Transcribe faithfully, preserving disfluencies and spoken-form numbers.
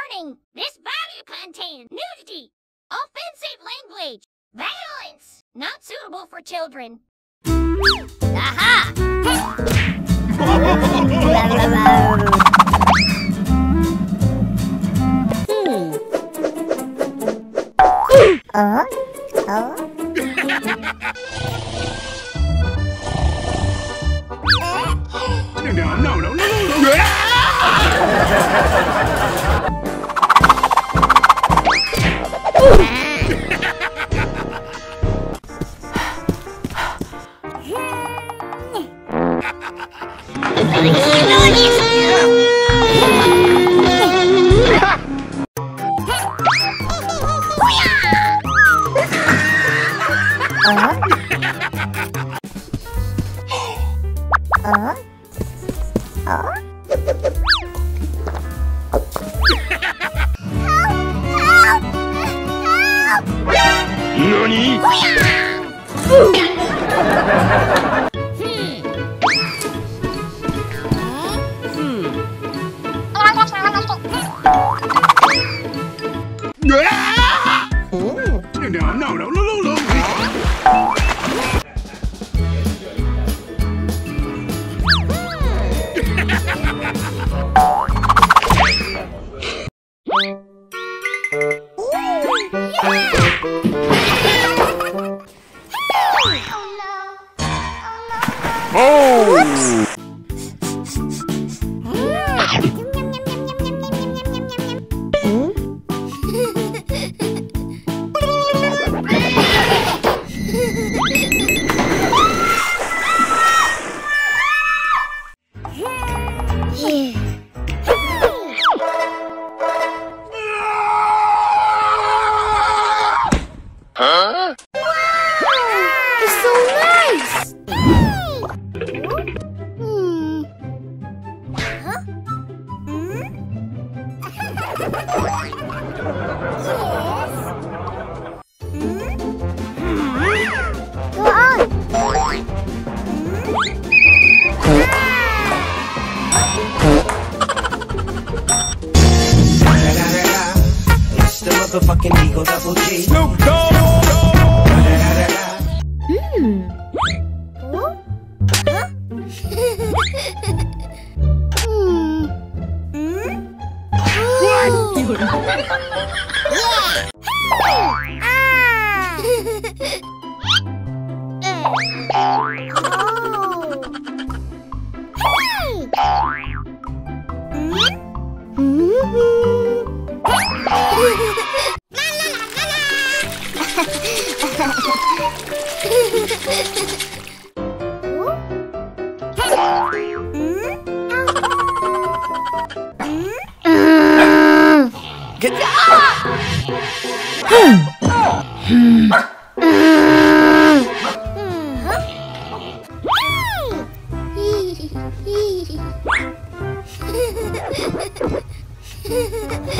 Warning! This body contains nudity, offensive language, violence, not suitable for children. Aha! hmm. Uh, uh. No, no, no, no, no, no. Uh? Uh? Help! Help! Nani? Hmm. No, no, no, no, no, no. Huh? Wow! It's so nice! Hmm. Huh? Hmm? Yes? Hmm? Go on! It's the motherfucking Eagle Double G. Snoop Dogg! Hmm. Oh? Huh? hmm. Hmm? What? Yeah! Ah! oh. Hey! Hmm? La la la la la! Get Hey!